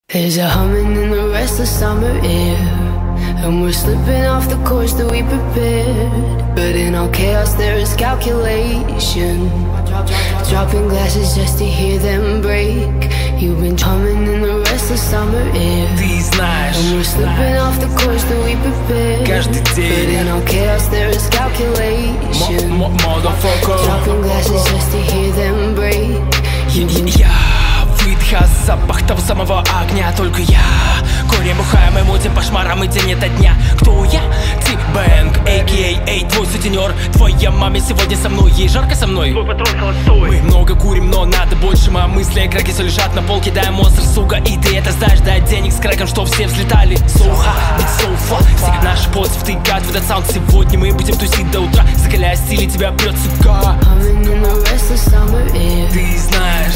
There's a humming in the restless summer air, and we're slipping off the course that we prepared. But in all chaos there is calculation, dropping glasses just to hear them break. You've been humming in the restless summer air, ты знаешь, and we're slipping off the course that we prepared. каждый день. But in all chaos there is calculation, Motherfucker. dropping glasses just to hear them break. Я выдыха, запах того самого огня. Только я корень бухаем эмоциям, пошмарам и день ото дня. Кто я? Ти-Бэнг, a.k.a. твой сутенер. Твоя маме сегодня со мной, ей жарко со мной. Твой патрон холостой. Мы много курим, но надо больше. Мои мысли, краки все лежат на полке. Дай монстр, сука, и ты это знаешь. Дай денег с краком, что все взлетали. So hot, it's so fun. Всегда наш поцеп втыкает в этот саунд. Сегодня мы будем тусить до утра, закаляя стиль, тебя прет, сука. Ты знаешь,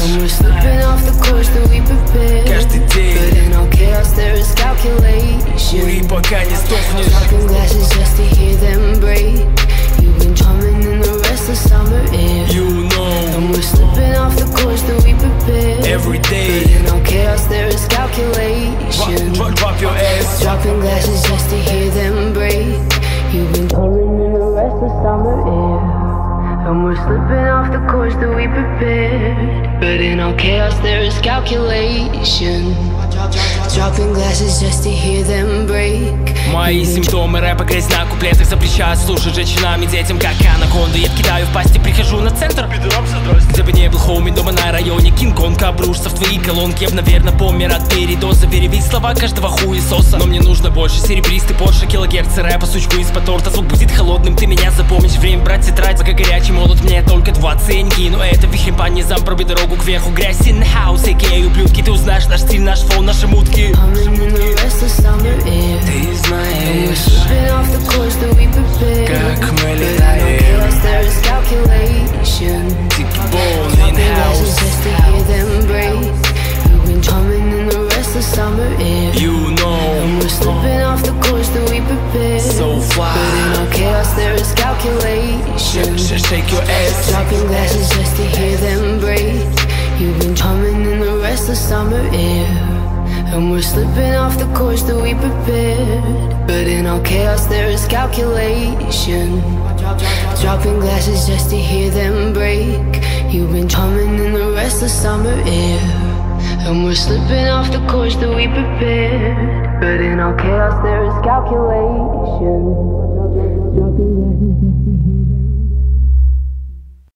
каждый день. But in all chaos there is calculation, Кури, пока не сдохнешь. dropping glasses just to hear them break. You've been drumming in the restless summer air, You know, and we're slipping off the course that we prepared. every But day. in all chaos there is calculation, Drop your ass. dropping glasses just to hear them break. You've been drumming in the restless summer air, and we're slipping off the course that we prepared. But in all chaos there is calculation, dropping glasses just to hear them break. Мои симптомы рэпа, грязь на куплетах запрещают слушать женщинам и детям, как анаконду. Я кидаю в пасти, прихожу на центр, где бы не был хоуми, дома на районе. Кинг-Конг обрушится в твои колонки. Я б, наверное, помер от передоза. Перевесь слова каждого хуесоса. Но мне нужно больше. Серебристый Порше, килогерцы рэпа, сучку из-под торта. Звук будет холодным, ты меня запомнишь. Время брать тетрадь, пока горячий молот. Мне только 2 ценники, но это вихрем по низам. Проби дорогу кверху, грязь in the house, а.к.а. ублюдки. Ты узнаешь наш стиль, наш фон, наши мутки. Humming in the restless summer air, Ты and we're знаешь, slipping off the course that we prepared. как мы But in all летаем. chaos there is calculation, Bone in dropping glasses house. just to hear them break. You've been drumming in the restless summer air, You know, and we're slipping off the course that we prepared. so fly. But in all chaos there is calculation, Shake your ass. dropping glasses just to hear them break. You've been drumming in the restless summer air, and we're slipping off the course that we prepared. But in all chaos there is calculation, dropping glasses just to hear them break. You've been drumming in the restless summer air, and we're slipping off the course that we prepared. But in all chaos there is calculation, dropping glasses just